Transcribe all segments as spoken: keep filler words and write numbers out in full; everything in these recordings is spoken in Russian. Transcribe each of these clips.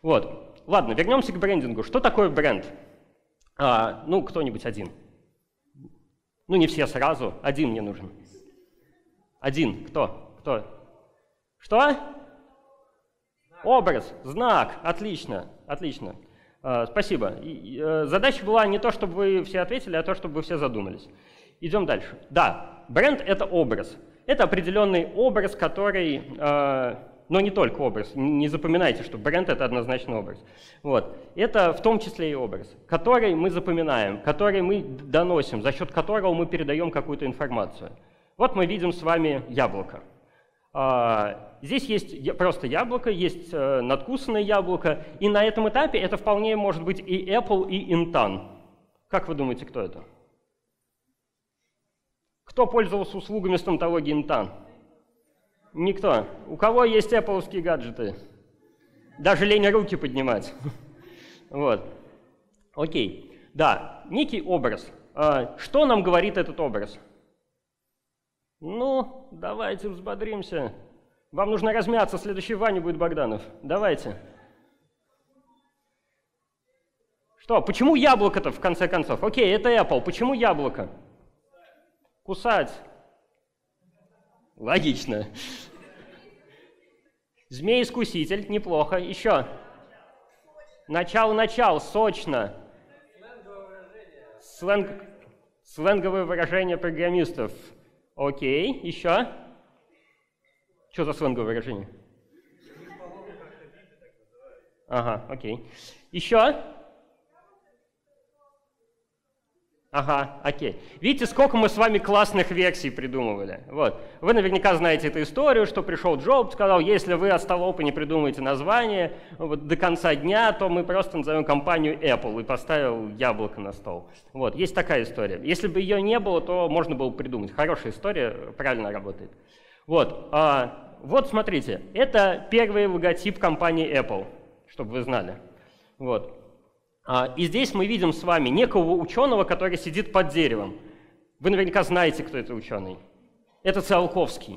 Вот. Ладно, вернемся к брендингу. Что такое бренд? А, ну, кто-нибудь один. Ну, не все сразу. Один мне нужен. Один. Кто? Кто? Что? Образ, знак. Отлично, отлично. А, спасибо. И, и, задача была не то, чтобы вы все ответили, а то, чтобы вы все задумались. Идем дальше. Да, бренд — это образ. Это определенный образ, который... А, но не только образ. Не запоминайте, что бренд — это однозначно образ. Вот. Это в том числе и образ, который мы запоминаем, который мы доносим, за счет которого мы передаем какую-то информацию. Вот мы видим с вами яблоко. Здесь есть просто яблоко, есть надкусанное яблоко, и на этом этапе это вполне может быть и Apple, и Intan. Как вы думаете, кто это? Кто пользовался услугами стоматологии Intan? Никто. У кого есть Apple-овские гаджеты? Даже лень руки поднимать. Вот. Окей. Да, некий образ. Что нам говорит этот образ? Ну, давайте взбодримся. Вам нужно размяться, следующий Ваня будет Богданов. Давайте. Что, почему яблоко-то в конце концов? Окей, это Apple. Почему яблоко? Кусать. Логично. Змей-искуситель, неплохо. Еще. Начало-начал, сочно. Сленг... Сленговое выражение программистов. Окей, еще. Что за сленговое выражение? Ага, окей. Еще. Ага, окей. Видите, сколько мы с вами классных версий придумывали. Вот. Вы наверняка знаете эту историю, что пришел Джобс, сказал, если вы остолопы не придумаете название вот, до конца дня, то мы просто назовем компанию Apple, и поставил яблоко на стол. Вот. Есть такая история. Если бы ее не было, то можно было придумать. Хорошая история, правильно работает. Вот, а, вот смотрите, это первый логотип компании Apple, чтобы вы знали. Вот. И здесь мы видим с вами некого ученого, который сидит под деревом. Вы наверняка знаете, кто это ученый. Это Циолковский.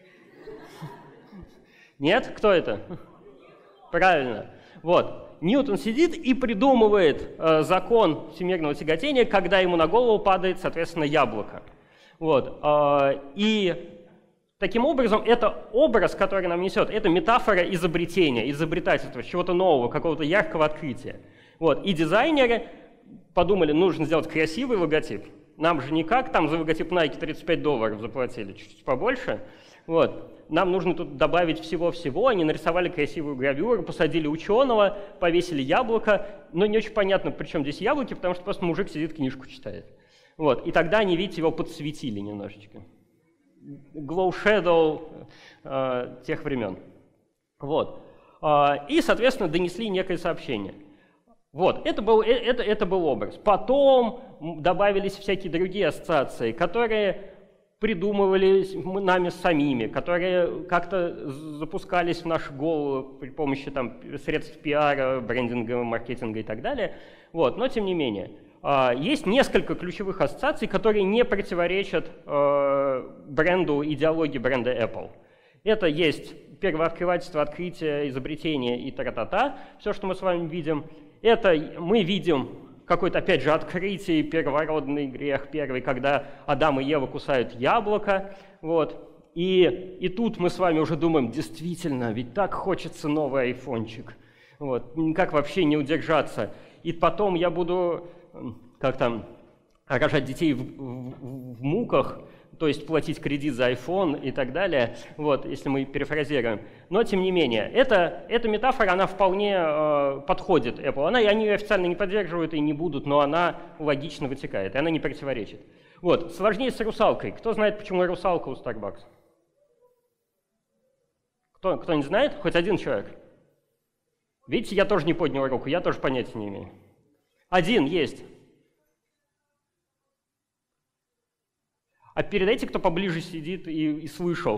Нет? Кто это? Правильно. Вот. Ньютон сидит и придумывает э, закон всемирного тяготения, когда ему на голову падает, соответственно, яблоко. Вот. Э, и таким образом, это образ, который нам несет, это метафора изобретения, изобретательства, чего-то нового, какого-то яркого открытия. Вот. И дизайнеры подумали, нужно сделать красивый логотип. Нам же никак, там за логотип Nike тридцать пять долларов заплатили, чуть-чуть побольше. Вот. Нам нужно тут добавить всего-всего. Они нарисовали красивую гравюру, посадили ученого, повесили яблоко. Но не очень понятно, при чем здесь яблоки, потому что просто мужик сидит, книжку читает. Вот. И тогда они, видите, его подсветили немножечко. Glow Shadow э, тех времен. Вот. Э, и, соответственно, донесли некое сообщение. Вот, это был, это, это был образ. Потом добавились всякие другие ассоциации, которые придумывались нами самими, которые как-то запускались в нашу голову при помощи там, средств пиара, брендинга, маркетинга и так далее. Вот, но тем не менее, есть несколько ключевых ассоциаций, которые не противоречат бренду, идеологии бренда Apple. Это есть первооткрывательство, открытие, изобретение и тра-та-та, все, что мы с вами видим. Это мы видим какое-то, опять же, открытие, первородный грех первый, когда Адам и Ева кусают яблоко. Вот. И, и тут мы с вами уже думаем, действительно, ведь так хочется новый айфончик. Вот. Как вообще не удержаться? И потом я буду, как там, рожать детей в, в, в муках, то есть платить кредит за iPhone и так далее, вот, если мы перефразируем. Но, тем не менее, это, эта метафора, она вполне э, подходит Apple. Она, они ее официально не поддерживают и не будут, но она логично вытекает, и она не противоречит. Вот, сложнее с русалкой. Кто знает, почему русалка у Starbucks? Кто, кто не знает? Хоть один человек? Видите, я тоже не поднял руку, я тоже понятия не имею. Один есть. А передайте, кто поближе сидит и, и слышал.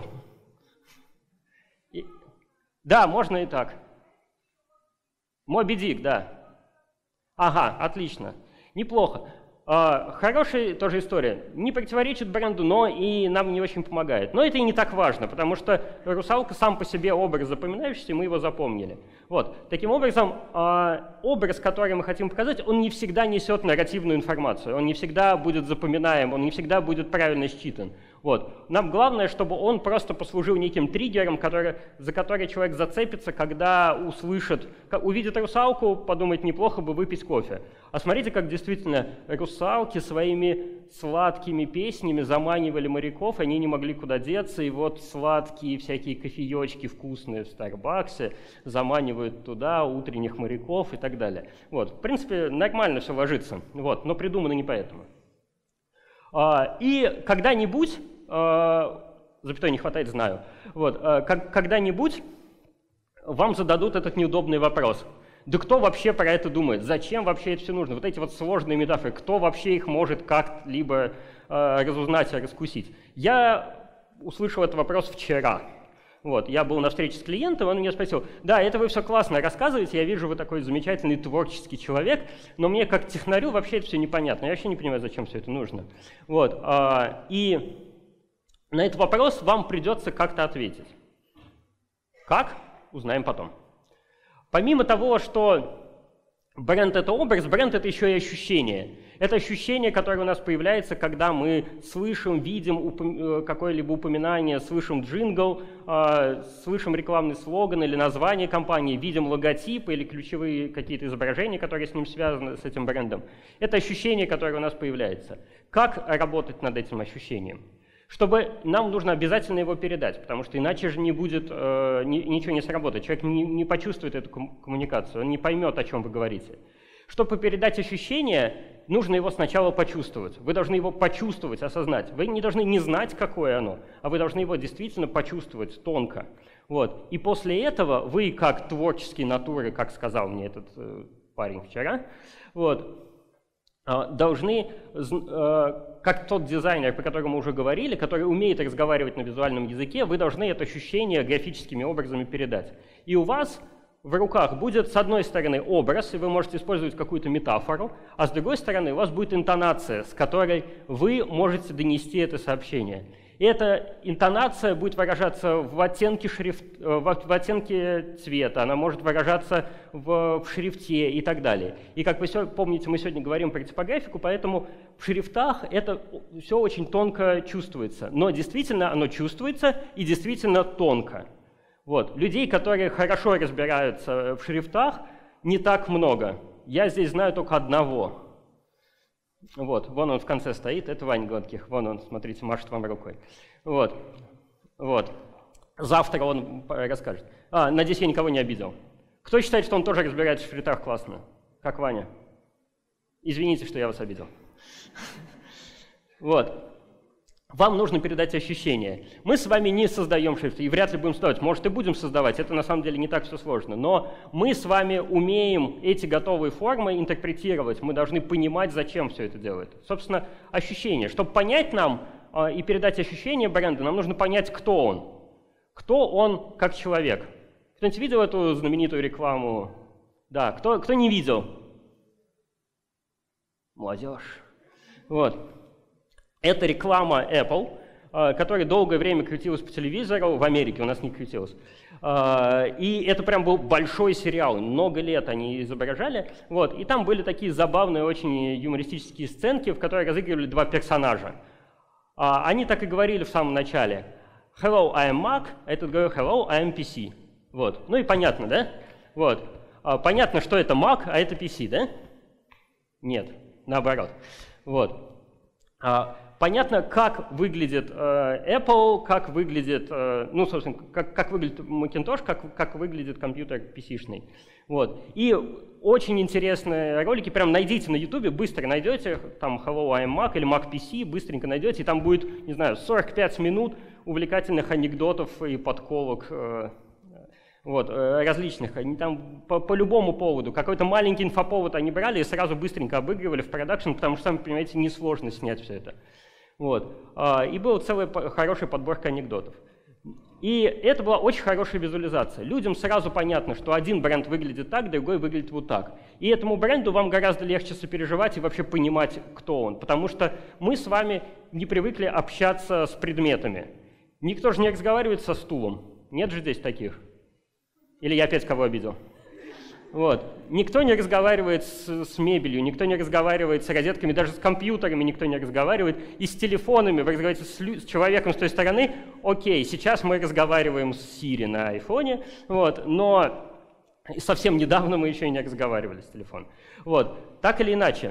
И, да, можно и так. Моби Дик, да. Ага, отлично. Неплохо. А, хорошая тоже история. Не противоречит бренду, но и нам не очень помогает. Но это и не так важно, потому что «Русалка» сам по себе образ запоминающийся, мы его запомнили. Вот. Таким образом, а, образ, который мы хотим показать, он не всегда несет нарративную информацию, он не всегда будет запоминаем, он не всегда будет правильно считан. Вот. Нам главное, чтобы он просто послужил неким триггером, который, за который человек зацепится, когда услышит, увидит русалку, подумает, неплохо бы выпить кофе. А смотрите, как действительно русалки своими сладкими песнями заманивали моряков, они не могли куда деться, и вот сладкие всякие кофеечки вкусные в Старбаксе заманивают туда утренних моряков и так далее. Вот. В принципе, нормально все ложится, вот, но придумано не поэтому. И когда-нибудь, запятой не хватает, знаю, вот, когда-нибудь вам зададут этот неудобный вопрос. Да кто вообще про это думает? Зачем вообще это все нужно? Вот эти вот сложные метафоры, кто вообще их может как-либо разузнать и раскусить? Я услышал этот вопрос вчера. Вот, я был на встрече с клиентом, он меня спросил, да, это вы все классно рассказываете, я вижу, вы такой замечательный творческий человек, но мне как технарю вообще это все непонятно, я вообще не понимаю, зачем все это нужно. Вот, а, и на этот вопрос вам придется как-то ответить. Как? Узнаем потом. Помимо того, что бренд — это образ, бренд — это еще и ощущение. Это ощущение, которое у нас появляется, когда мы слышим, видим упом... какое-либо упоминание, слышим джингл, э, слышим рекламный слоган или название компании, видим логотипы или ключевые какие-то изображения, которые с ним связаны, с этим брендом. Это ощущение, которое у нас появляется. Как работать над этим ощущением? Чтобы нам нужно обязательно его передать, потому что иначе же не будет, э, ни, ничего не сработает. Человек не, не почувствует эту коммуникацию, он не поймет, о чем вы говорите. Чтобы передать ощущение, нужно его сначала почувствовать. Вы должны его почувствовать, осознать. Вы не должны не знать, какое оно, а вы должны его действительно почувствовать тонко. Вот. И после этого вы, как творческие натуры, как сказал мне этот э, парень вчера, вот, должны, как тот дизайнер, про которого мы уже говорили, который умеет разговаривать на визуальном языке, вы должны это ощущение графическими образами передать. И у вас в руках будет, с одной стороны, образ, и вы можете использовать какую-то метафору, а с другой стороны, у вас будет интонация, с которой вы можете донести это сообщение. И эта интонация будет выражаться в оттенке, шрифт, в оттенке цвета, она может выражаться в, в шрифте и так далее. И как вы помните, мы сегодня говорим про типографику, поэтому в шрифтах это все очень тонко чувствуется. Но действительно оно чувствуется и действительно тонко. Вот. Людей, которые хорошо разбираются в шрифтах, не так много. Я здесь знаю только одного. Вот, вон он в конце стоит, это Ваня Гладких, вон он, смотрите, машет вам рукой. Вот, вот. Завтра он расскажет. А, надеюсь, я никого не обидел. Кто считает, что он тоже разбирается в шрифтах классно? Как Ваня? Извините, что я вас обидел. Вот. Вам нужно передать ощущение. Мы с вами не создаем шрифты, и вряд ли будем создавать. Может, и будем создавать, это на самом деле не так все сложно. Но мы с вами умеем эти готовые формы интерпретировать, мы должны понимать, зачем все это делает. Собственно, ощущение. Чтобы понять нам э, и передать ощущение бренда, нам нужно понять, кто он. Кто он как человек. Кто-нибудь видел эту знаменитую рекламу? Да, кто, кто не видел? Молодежь. Вот. Это реклама Apple, которая долгое время крутилась по телевизору, в Америке у нас не крутилась. И это прям был большой сериал, много лет они изображали. Вот. И там были такие забавные, очень юмористические сценки, в которых разыгрывали два персонажа. Они так и говорили в самом начале. Hello, I am Mac, а этот говорил Hello, I am пи си. Вот. Ну и понятно, да? Вот. Понятно, что это Mac, а это пи си, да? Нет, наоборот. Вот. Понятно, как выглядит э, Apple, как выглядит, э, ну, собственно, как, как выглядит Macintosh, как, как выглядит компьютер пи си-шный. Вот. И очень интересные ролики, прям найдите на YouTube, быстро найдете, там Hello, I am Mac или Mac пи си, быстренько найдете, и там будет, не знаю, сорок пять минут увлекательных анекдотов и подколок, э, вот, э, различных. Они там по, по любому поводу, какой-то маленький инфоповод они брали и сразу быстренько обыгрывали в продакшн, потому что, сами понимаете, несложно снять все это. Вот. И была целая хорошая подборка анекдотов. И это была очень хорошая визуализация. Людям сразу понятно, что один бренд выглядит так, другой выглядит вот так. И этому бренду вам гораздо легче сопереживать и вообще понимать, кто он. Потому что мы с вами не привыкли общаться с предметами. Никто же не разговаривает со стулом. Нет же здесь таких. Или я опять кого обидел? Вот. Никто не разговаривает с, с мебелью, никто не разговаривает с розетками, даже с компьютерами никто не разговаривает. И с телефонами вы разговариваете с, с человеком с той стороны. Окей, сейчас мы разговариваем с Siri на айфоне, вот, но совсем недавно мы еще и не разговаривали с телефоном. Вот. Так или иначе,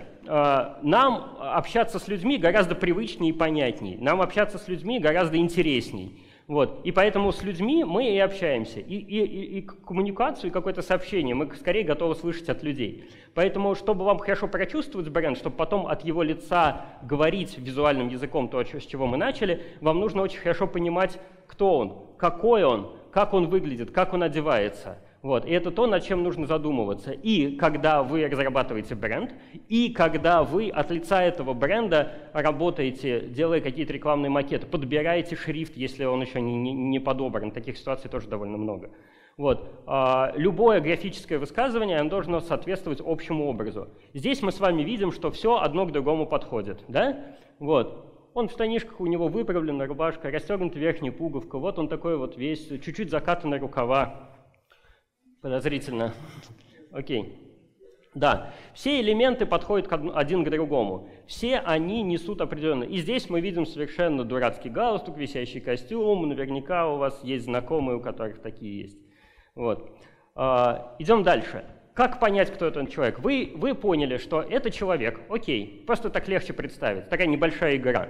нам общаться с людьми гораздо привычнее и понятнее. Нам общаться с людьми гораздо интересней. Вот. И поэтому с людьми мы и общаемся. И, и, и коммуникацию, и какое-то сообщение мы скорее готовы слышать от людей. Поэтому, чтобы вам хорошо прочувствовать бренд, чтобы потом от его лица говорить визуальным языком то, с чего мы начали, вам нужно очень хорошо понимать, кто он, какой он, как он выглядит, как он одевается. Вот. И это то, над чем нужно задумываться. И когда вы разрабатываете бренд, и когда вы от лица этого бренда работаете, делая какие-то рекламные макеты, подбираете шрифт, если он еще не, не, не подобран. Таких ситуаций тоже довольно много. Вот. А, любое графическое высказывание оно должно соответствовать общему образу. Здесь мы с вами видим, что все одно к другому подходит. Да? Вот. Он в штанишках, у него выправлена рубашка, расстегнута верхняя пуговка, вот он такой вот весь, чуть-чуть закатаны рукава. Подозрительно. Окей. Да, все элементы подходят один к другому. Все они несут определенно. И здесь мы видим совершенно дурацкий галстук, висящий костюм. Наверняка у вас есть знакомые, у которых такие есть. Вот. А, идем дальше. Как понять, кто этот человек? Вы, вы поняли, что это человек. Окей, просто так легче представить. Такая небольшая игра.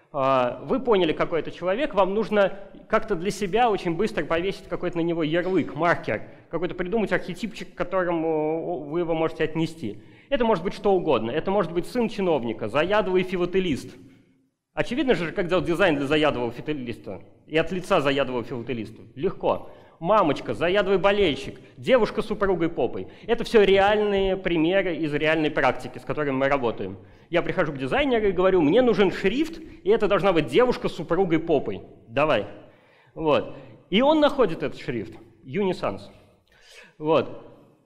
Вы поняли, какой это человек, вам нужно как-то для себя очень быстро повесить какой-то на него ярлык, маркер, какой-то придумать архетипчик, к которому вы его можете отнести. Это может быть что угодно. Это может быть сын чиновника, заядлый филателист. Очевидно же, как делать дизайн для заядлого филателиста и от лица заядлого филателиста. Легко. Мамочка, заядлый болельщик, девушка с упругой попой. Это все реальные примеры из реальной практики, с которыми мы работаем. Я прихожу к дизайнеру и говорю, мне нужен шрифт, и это должна быть девушка с упругой попой. Давай. Вот. И он находит этот шрифт. Unisans. Вот.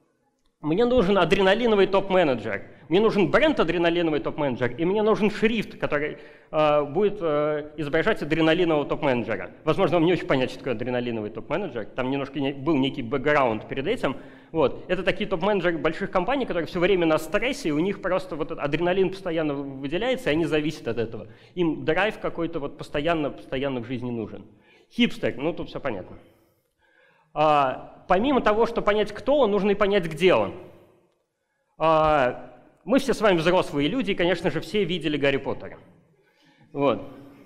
Мне нужен адреналиновый топ-менеджер. Мне нужен бренд адреналиновый топ-менеджер, и мне нужен шрифт, который э, будет э, изображать адреналинового топ-менеджера. Возможно, вам не очень понятно, что такое адреналиновый топ-менеджер. Там немножко не, был некий бэкграунд перед этим. Вот. Это такие топ-менеджеры больших компаний, которые все время на стрессе, и у них просто вот адреналин постоянно выделяется, и они зависят от этого. Им драйв какой-то вот постоянно, постоянно в жизни нужен. Хипстер, ну тут все понятно. А, помимо того, что понять, кто он, нужно и понять, где он. А, мы все с вами взрослые люди, и, конечно же, все видели Гарри Поттера. Вот.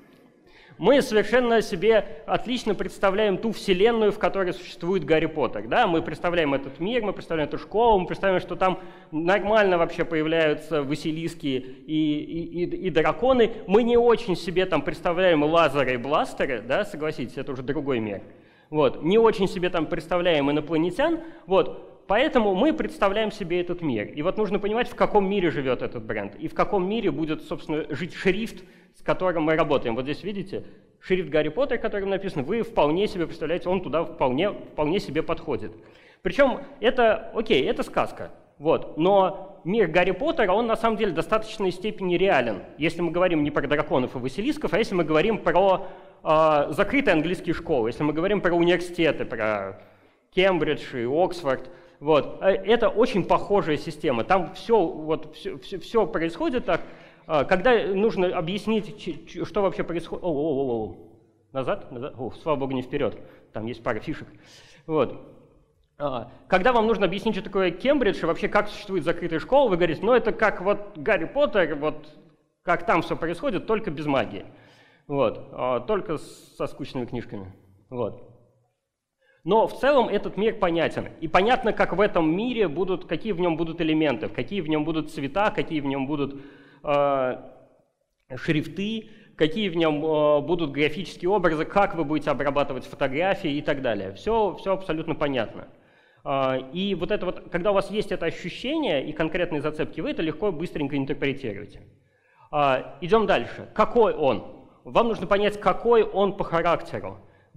Мы совершенно себе отлично представляем ту вселенную, в которой существует Гарри Поттер. Да? Мы представляем этот мир, мы представляем эту школу, мы представляем, что там нормально вообще появляются Василиски и, и, и, и драконы. Мы не очень себе там представляем лазеры и бластеры, да? Согласитесь, это уже другой мир. Вот. Не очень себе там представляем инопланетян. Вот. Поэтому мы представляем себе этот мир. И вот нужно понимать, в каком мире живет этот бренд, и в каком мире будет, собственно, жить шрифт, с которым мы работаем. Вот здесь, видите, шрифт Гарри Поттер, которым написано, вы вполне себе представляете, он туда вполне, вполне себе подходит. Причем это, окей, это сказка, вот, но мир Гарри Поттера, он на самом деле в достаточной степени реален, если мы говорим не про драконов и василисков, а если мы говорим про э, закрытые английские школы, если мы говорим про университеты, про Кембридж и Оксфорд. Вот. Это очень похожая система. Там все, вот, все, все, все происходит так. Когда нужно объяснить, что вообще происходит... О, о, о, о. Назад? Назад? О, слава богу, не вперед. Там есть пара фишек. Вот. Когда вам нужно объяснить, что такое Кембридж, и вообще как существует закрытая школа, вы говорите, ну это как вот Гарри Поттер, вот как там все происходит, только без магии. Вот. Только со скучными книжками. Вот. Но в целом этот мир понятен. И понятно, как в этом мире будут, какие в нем будут элементы, какие в нем будут цвета, какие в нем будут э, шрифты, какие в нем э, будут графические образы, как вы будете обрабатывать фотографии и так далее. Все, все абсолютно понятно. Э, и вот это вот, когда у вас есть это ощущение и конкретные зацепки, вы это легко, быстренько интерпретируете. Э, идем дальше. Какой он? Вам нужно понять, какой он по характеру.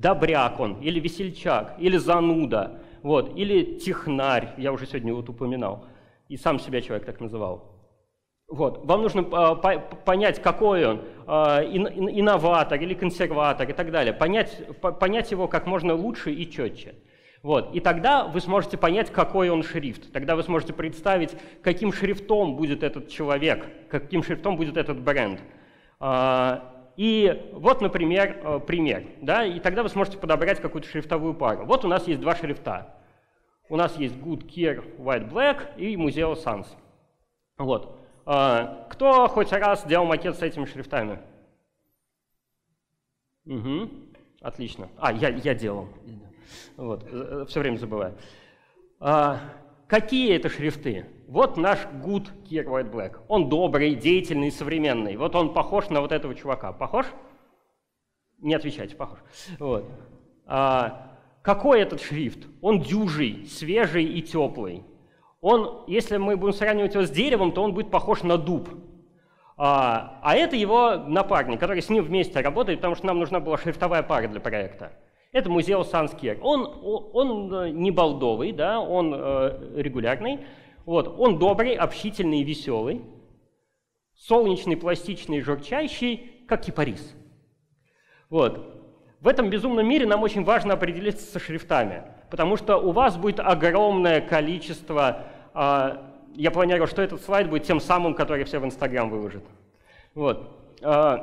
добряк он, или весельчак, или зануда, вот, или технарь, я уже сегодня вот упоминал, и сам себя человек так называл. Вот. Вам нужно э, понять, какой он, э, инноватор или консерватор и так далее, понять, по, понять его как можно лучше и четче. Вот. И тогда вы сможете понять, какой он шрифт. Тогда вы сможете представить, каким шрифтом будет этот человек, каким шрифтом будет этот бренд. Э, и вот, например, э, пример. Да? И тогда вы сможете подобрать какую-то шрифтовую пару. Вот у нас есть два шрифта. У нас есть Good Care White Black и Museo Sans. Вот. Кто хоть раз делал макет с этими шрифтами? Угу. Отлично. А, я, я делал. Вот. Все время забываю. А, какие это шрифты? Вот наш Good Care White Black. Он добрый, деятельный, современный. Вот он похож на вот этого чувака. Похож? Не отвечайте, похож. Вот. А, какой этот шрифт? Он дюжий, свежий и теплый. Он, если мы будем сравнивать его с деревом, то он будет похож на дуб. А, а это его напарник, который с ним вместе работает, потому что нам нужна была шрифтовая пара для проекта. Это Museo Sans Care. Он, он не балдовый, да, он э, регулярный. Вот, он добрый, общительный и веселый. Солнечный, пластичный, журчащий, как кипарис. Вот. В этом безумном мире нам очень важно определиться со шрифтами, потому что у вас будет огромное количество, э, я планирую, что этот слайд будет тем самым, который все в Инстаграм выложат. Вот. Э,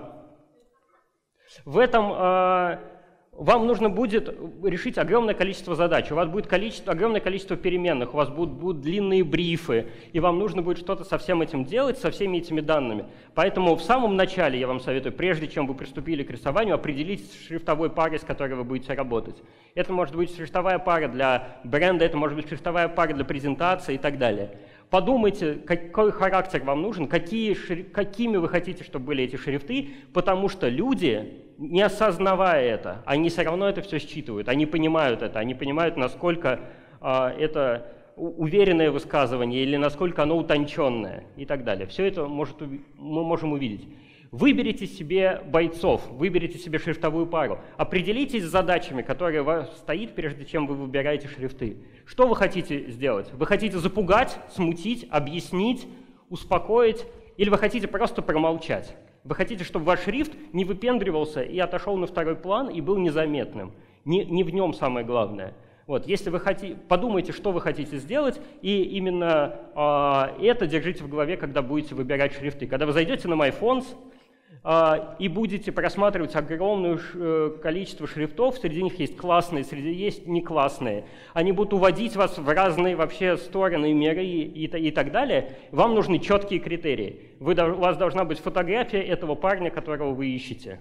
в этом э, вам нужно будет решить огромное количество задач, у вас будет количество, огромное количество переменных, у вас будут, будут длинные брифы, и вам нужно будет что-то со всем этим делать, со всеми этими данными. Поэтому в самом начале я вам советую, прежде чем вы приступили к рисованию, определить шрифтовой парой, с которой вы будете работать. Это может быть шрифтовая пара для бренда, это может быть шрифтовая пара для презентации и так далее. Подумайте, какой характер вам нужен, какие, какими вы хотите, чтобы были эти шрифты, потому что люди, не осознавая это, они все равно это все считывают, они понимают это, они понимают, насколько э, это уверенное высказывание или насколько оно утонченное и так далее. Все это может, мы можем увидеть. Выберите себе бойцов, выберите себе шрифтовую пару, определитесь с задачами, которые у вас стоит, прежде чем вы выбираете шрифты. Что вы хотите сделать? Вы хотите запугать, смутить, объяснить, успокоить, или вы хотите просто промолчать? Вы хотите, чтобы ваш шрифт не выпендривался и отошел на второй план и был незаметным. Не, не в нем самое главное. Вот, если вы хотите, подумайте, что вы хотите сделать, и именно э, это держите в голове, когда будете выбирать шрифты. Когда вы зайдете на MyFonts э, и будете просматривать огромное э, количество шрифтов, среди них есть классные, среди есть не классные, они будут уводить вас в разные вообще стороны, миры и, и, и так далее, вам нужны четкие критерии. Вы, у вас должна быть фотография этого парня, которого вы ищете.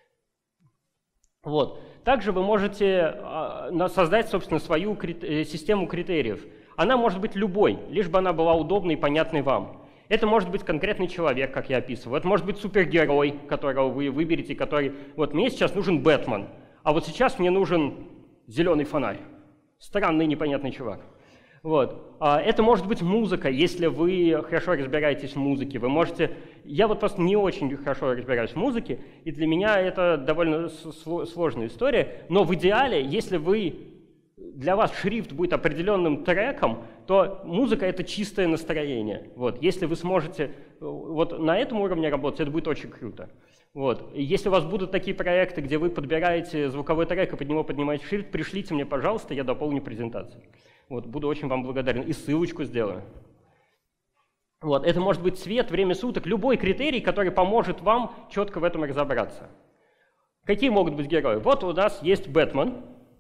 Вот. Также вы можете создать, собственно, свою систему критериев. Она может быть любой, лишь бы она была удобной и понятной вам. Это может быть конкретный человек, как я описывал. Это может быть супергерой, которого вы выберете, который... Вот мне сейчас нужен Бэтмен, а вот сейчас мне нужен зеленый фонарь. Странный, непонятный чувак. Вот. Это может быть музыка, если вы хорошо разбираетесь в музыке. Вы можете... Я вот просто не очень хорошо разбираюсь в музыке, и для меня это довольно сложная история. Но в идеале, если вы... для вас шрифт будет определенным треком, то музыка — это чистое настроение. Вот. Если вы сможете вот на этом уровне работать, это будет очень круто. Вот. Если у вас будут такие проекты, где вы подбираете звуковой трек и под него поднимаете шрифт, пришлите мне, пожалуйста, я дополню презентацию. Вот, буду очень вам благодарен. И ссылочку сделаю. Вот, это может быть цвет, время суток, любой критерий, который поможет вам четко в этом разобраться. Какие могут быть герои? Вот у нас есть Бэтмен.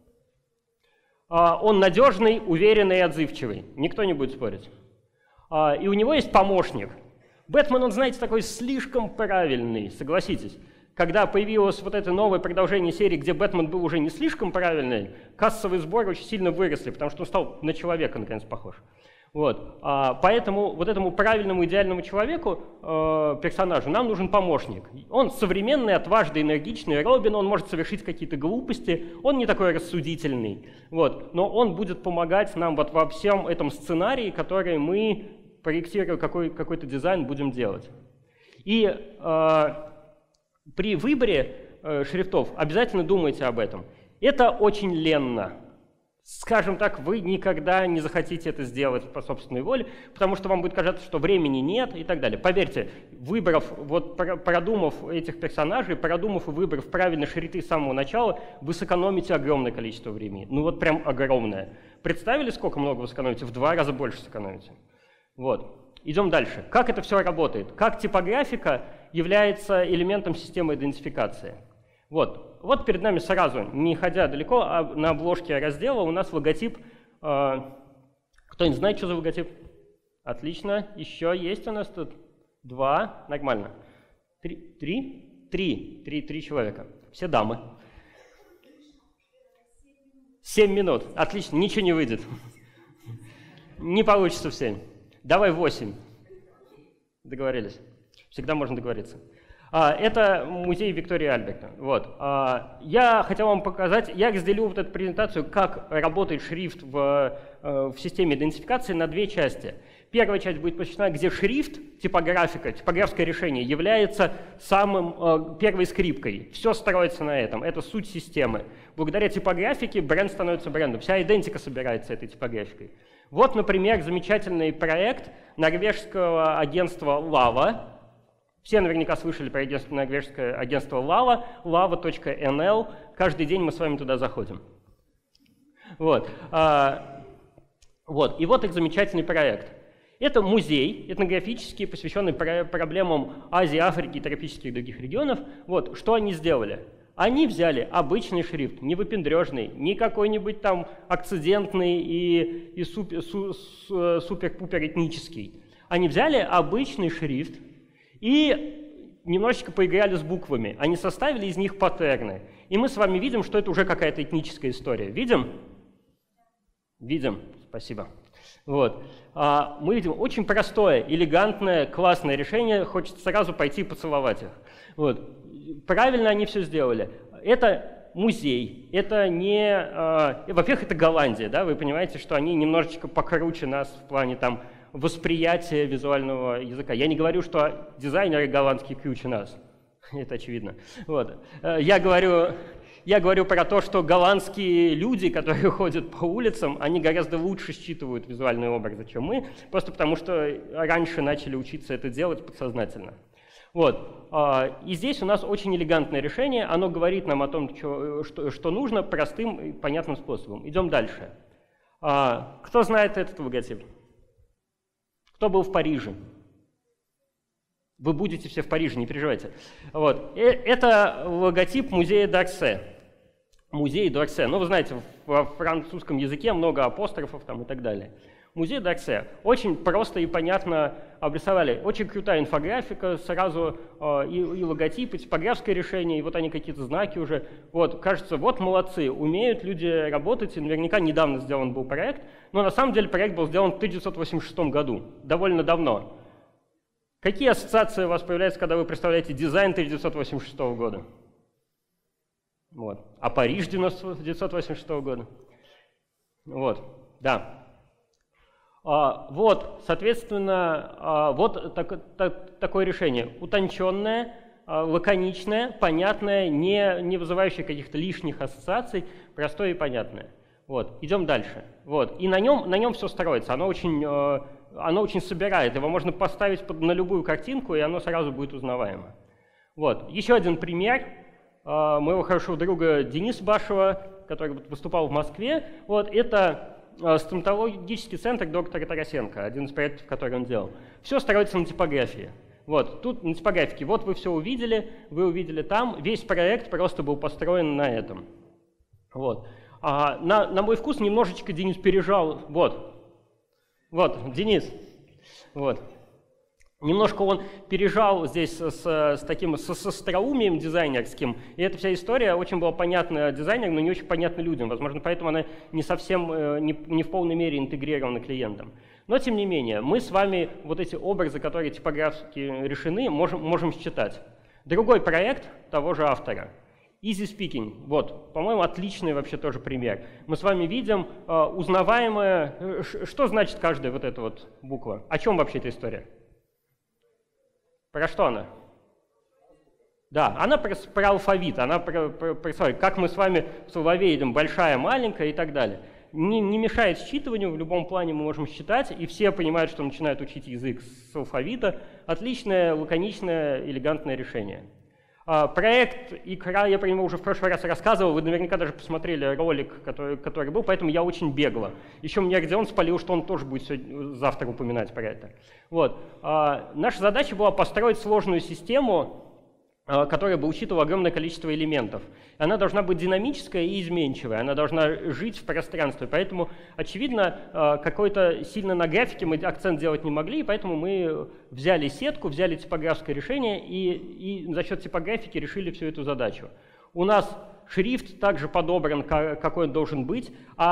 Он надежный, уверенный и отзывчивый. Никто не будет спорить. И у него есть помощник. Бэтмен, он, знаете, такой слишком правильный, согласитесь. Когда появилось вот это новое продолжение серии, где Бэтмен был уже не слишком правильный, кассовые сборы очень сильно выросли, потому что он стал на человека, наконец, похож. Вот. А, поэтому вот этому правильному, идеальному человеку, э, персонажу, нам нужен помощник. Он современный, отважный, энергичный Робин, он может совершить какие-то глупости, он не такой рассудительный. Вот. Но он будет помогать нам вот во всем этом сценарии, который мы, проектируя какой, какой-то дизайн, будем делать. И... Э, При выборе э, шрифтов обязательно думайте об этом. Это очень ленно. Скажем так, вы никогда не захотите это сделать по собственной воле, потому что вам будет казаться, что времени нет и так далее. Поверьте, выбрав, вот продумав этих персонажей, продумав и выбрав правильные шрифты с самого начала, вы сэкономите огромное количество времени. Ну вот прям огромное. Представили, сколько много вы сэкономите? В два раза больше сэкономите. Вот. Идем дальше. Как это все работает? Как типографика является элементом системы идентификации? Вот. Вот перед нами сразу, не ходя далеко, а на обложке раздела у нас логотип. Э, Кто-нибудь знает, что за логотип? Отлично. Еще есть у нас тут два. Нормально. Три? Три? Три. Три, три человека. Все дамы. Семь минут. Отлично. Ничего не выйдет. Не получится в семь. Давай восемь. Договорились. Всегда можно договориться. Это музей Виктории Альберта. Вот. Я хотел вам показать, я разделю вот эту презентацию, как работает шрифт в, в системе идентификации на две части. Первая часть будет посвящена, где шрифт, типографика, типографское решение является самым, первой скрипкой. Все строится на этом, это суть системы. Благодаря типографике бренд становится брендом, вся идентика собирается этой типографикой. Вот, например, замечательный проект норвежского агентства Lava. Все наверняка слышали про норвежское агентство Lava, lava точка эн эл. Каждый день мы с вами туда заходим. Вот. А, вот. И вот их замечательный проект. Это музей этнографический, посвященный проблемам Азии, Африки и тропических других регионов. Вот. Что они сделали? Они взяли обычный шрифт, не выпендрежный, не какой-нибудь там акцидентный и, и супер, су, супер-пупер этнический. Они взяли обычный шрифт и немножечко поиграли с буквами. Они составили из них паттерны. И мы с вами видим, что это уже какая-то этническая история. Видим? Видим. Спасибо. Вот. А, мы видим очень простое, элегантное, классное решение. Хочется сразу пойти и поцеловать их. Вот. Правильно они все сделали. Это музей. Это не... А, во-первых, это Голландия. Да? Вы понимаете, что они немножечко покруче нас в плане там восприятия визуального языка. Я не говорю, что дизайнеры голландские круче нас. Это очевидно. Вот. Я говорю, я говорю про то, что голландские люди, которые ходят по улицам, они гораздо лучше считывают визуальный образ, чем мы, просто потому что раньше начали учиться это делать подсознательно. Вот. И здесь у нас очень элегантное решение. Оно говорит нам о том, что, что нужно, простым и понятным способом. Идем дальше. Кто знает этот логотип? Кто был в Париже? Вы будете все в Париже, не переживайте. Вот. Это логотип музея Д'Орсе. Музей Д'Орсе. Ну, вы знаете, во французском языке много апострофов там и так далее. Музей Д'Орсе. Очень просто и понятно обрисовали. Очень крутая инфографика, сразу э, и, и логотип, и типографское решение, и вот они какие-то знаки уже. Вот, кажется, вот молодцы, умеют люди работать, и наверняка недавно сделан был проект, но на самом деле проект был сделан в тысяча девятьсот восемьдесят шестом году, довольно давно. Какие ассоциации у вас появляются, когда вы представляете дизайн тысяча девятьсот восемьдесят шестого года? Вот. А Париж тысяча девятьсот восемьдесят шестого года? Вот, да. А, вот, соответственно, а, вот так, так, такое решение. Утонченное, а, лаконичное, понятное, не, не вызывающее каких-то лишних ассоциаций, простое и понятное. Вот, идем дальше. Вот, и на нем, на нем все строится. Оно очень, а, оно очень собирает. Его можно поставить под, на любую картинку, и оно сразу будет узнаваемо. Вот, еще один пример а, моего хорошего друга Дениса Башева, который выступал в Москве. Вот, это стоматологический центр доктора Тарасенко, один из проектов, который он делал. Все строится на типографии. Вот, тут на типографике, вот вы все увидели, вы увидели там, весь проект просто был построен на этом. Вот. А на, на мой вкус немножечко Денис пережал, вот, вот, Денис, вот. Немножко он пережал здесь с, с таким с, с остроумием дизайнерским, и эта вся история очень была понятна дизайнерам, но не очень понятна людям. Возможно, поэтому она не совсем, не, не в полной мере интегрирована клиентам. Но, тем не менее, мы с вами вот эти образы, которые типографски решены, можем, можем считать. Другой проект того же автора. Easy Speaking. Вот, по-моему, отличный вообще тоже пример. Мы с вами видим э, узнаваемое... Что значит каждая вот эта вот буква? О чем вообще эта история? Про что она? Да, она про, про алфавит, она про, про, про, как мы с вами в словаре видим, большая, маленькая и так далее. Не, не мешает считыванию, в любом плане мы можем считать, и все понимают, что начинают учить язык с алфавита. Отличное, лаконичное, элегантное решение. А, проект «Икра», я про него уже в прошлый раз рассказывал, вы наверняка даже посмотрели ролик, который, который был, поэтому я очень бегло. Еще меня Родион спалил, что он тоже будет сегодня, завтра упоминать про это. Вот. А, наша задача была построить сложную систему, которая бы учитывала огромное количество элементов. Она должна быть динамическая и изменчивая, она должна жить в пространстве. Поэтому, очевидно, какой-то сильно на графике мы акцент делать не могли, и поэтому мы взяли сетку, взяли типографское решение и, и за счет типографики решили всю эту задачу. У нас шрифт также подобран, какой он должен быть,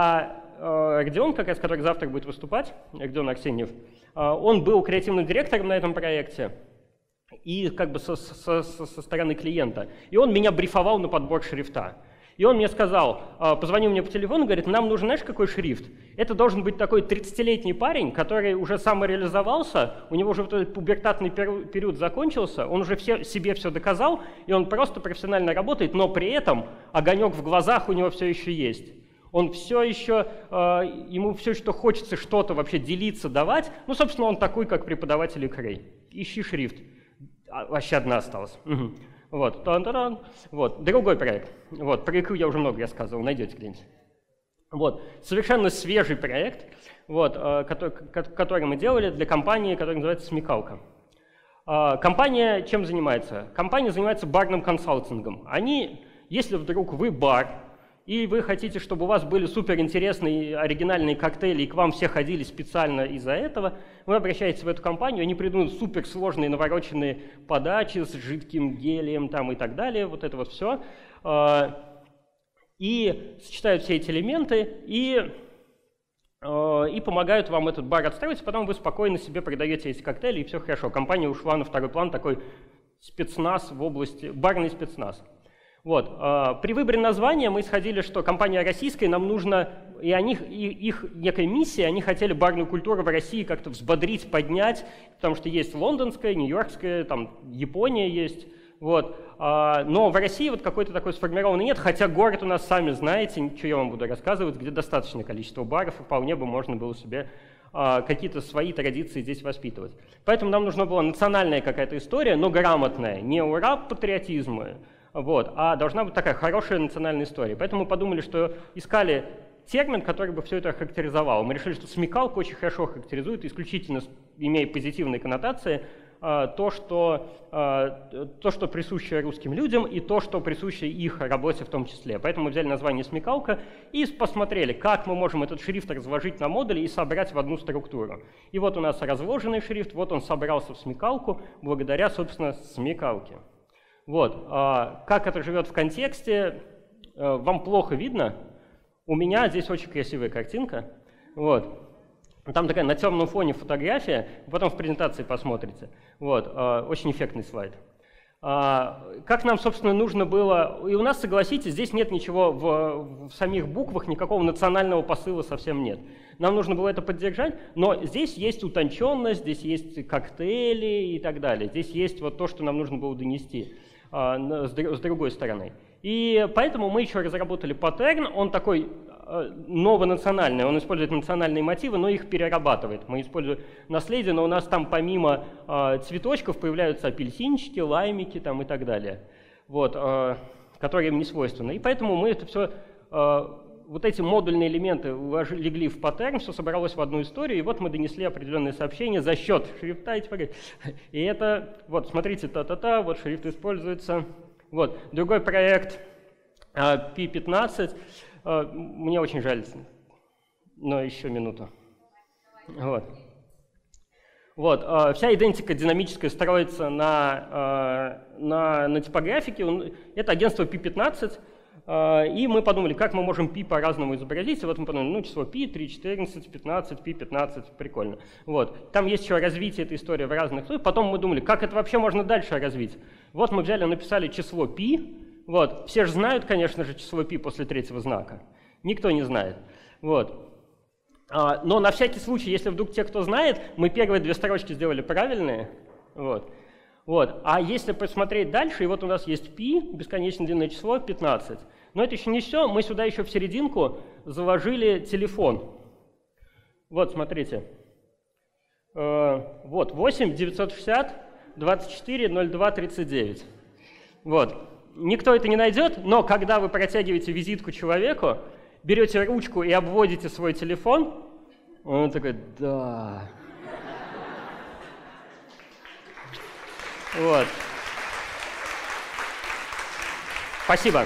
а Родион, как раз, который завтра будет выступать, Родион Арсеньев, он был креативным директором на этом проекте, и как бы со, со, со стороны клиента. И он меня брифовал на подбор шрифта. И он мне сказал, позвонил мне по телефону, говорит, нам нужен, знаешь, какой шрифт? Это должен быть такой тридцатилетний парень, который уже самореализовался, у него уже вот этот пубертатный период закончился, он уже все, себе все доказал, и он просто профессионально работает, но при этом огонек в глазах у него все еще есть. Он все еще, ему все еще хочется что-то вообще делиться, давать. Ну, собственно, он такой, как преподаватель икры. Ищи шрифт. Вообще одна осталась. Угу. Вот. Тан-таран. Вот. Другой проект. Вот. Про икру я уже много рассказывал, найдете где-нибудь. Вот. Совершенно свежий проект, вот, который, который мы делали для компании, которая называется «Смекалка». Компания чем занимается? Компания занимается барным консалтингом. Они, если вдруг вы бар, и вы хотите, чтобы у вас были суперинтересные оригинальные коктейли, и к вам все ходили специально из-за этого, вы обращаетесь в эту компанию, они придумают суперсложные навороченные подачи с жидким гелием там, и так далее, вот это вот все, и сочетают все эти элементы, и, и помогают вам этот бар отстроить, потом вы спокойно себе продаете эти коктейли, и все хорошо. Компания ушла на второй план, такой спецназ в области, барный спецназ. Вот. При выборе названия мы исходили, что компания российская, нам нужно, и они, и их некая миссия, они хотели барную культуру в России как-то взбодрить, поднять, потому что есть лондонская, нью-йоркская, там Япония есть, вот. Но в России вот какой-то такой сформированный нет, хотя город у нас, сами знаете, что я вам буду рассказывать, где достаточное количество баров, и вполне бы можно было себе какие-то свои традиции здесь воспитывать. Поэтому нам нужна была национальная какая-то история, но грамотная, не ура патриотизма, вот, а должна быть такая хорошая национальная история. Поэтому мы подумали, что искали термин, который бы все это характеризовал. Мы решили, что смекалка очень хорошо характеризует, исключительно имея позитивные коннотации, то, что, то, что присуще русским людям, и то, что присуще их работе в том числе. Поэтому мы взяли название «Смекалка» и посмотрели, как мы можем этот шрифт разложить на модули и собрать в одну структуру. И вот у нас разложенный шрифт, вот он собрался в смекалку благодаря, собственно, смекалке. Вот. Как это живет в контексте, вам плохо видно. У меня здесь очень красивая картинка. Вот. Там такая на темном фоне фотография, потом в презентации посмотрите. Вот. Очень эффектный слайд. Как нам, собственно, нужно было... И у нас, согласитесь, здесь нет ничего в, в самих буквах, никакого национального посыла совсем нет. Нам нужно было это поддержать, но здесь есть утонченность, здесь есть коктейли и так далее. Здесь есть вот то, что нам нужно было донести с другой стороны. И поэтому мы еще разработали паттерн, он такой новонациональный, он использует национальные мотивы, но их перерабатывает. Мы используем наследие, но у нас там помимо цветочков появляются апельсинчики, лаймики там, и так далее, вот, которые им не свойственны. И поэтому мы это все, вот эти модульные элементы легли в паттерн, все собралось в одну историю, и вот мы донесли определенные сообщения за счет шрифта. И это, вот, смотрите, та-та-та, вот шрифт используется. Вот, другой проект пи пятнадцать. Мне очень жаль, но еще минуту. Вот. Вот. Вся идентика динамическая строится на, на, на типографике. Это агентство пи пятнадцать. И мы подумали, как мы можем пи по-разному изобразить. И вот мы подумали, ну, число пи, три, четырнадцать, пятнадцать, пи пятнадцать, прикольно. Вот. Там есть еще развитие этой истории в разных... Потом мы думали, как это вообще можно дальше развить. Вот мы взяли, написали число пи. Вот. Все же знают, конечно же, число π после третьего знака. Никто не знает. Вот. А, но на всякий случай, если вдруг те, кто знает, мы первые две строчки сделали правильные. Вот. Вот. А если посмотреть дальше, и вот у нас есть π, бесконечно длинное число, пятнадцать. Но это еще не все, мы сюда еще в серединку заложили телефон. Вот, смотрите. Вот, восемь девятьсот шестьдесят двадцать четыре ноль два тридцать девять. Вот. Никто это не найдет, но когда вы протягиваете визитку человеку, берете ручку и обводите свой телефон, он такой, да. Вот. Спасибо.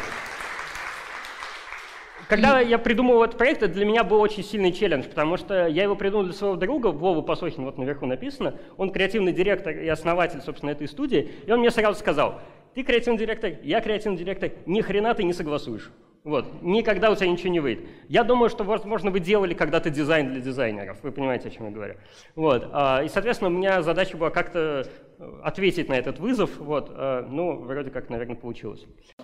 Когда я придумывал этот проект, это для меня был очень сильный челлендж, потому что я его придумал для своего друга, Вовы Посохин, вот наверху написано. Он креативный директор и основатель, собственно, этой студии. И он мне сразу сказал, ты креативный директор, я креативный директор, ни хрена ты не согласуешь. Вот. Никогда у тебя ничего не выйдет. Я думаю, что, возможно, вы делали когда-то дизайн для дизайнеров. Вы понимаете, о чем я говорю. Вот. И, соответственно, у меня задача была как-то ответить на этот вызов. Вот. Ну, вроде как, наверное, получилось.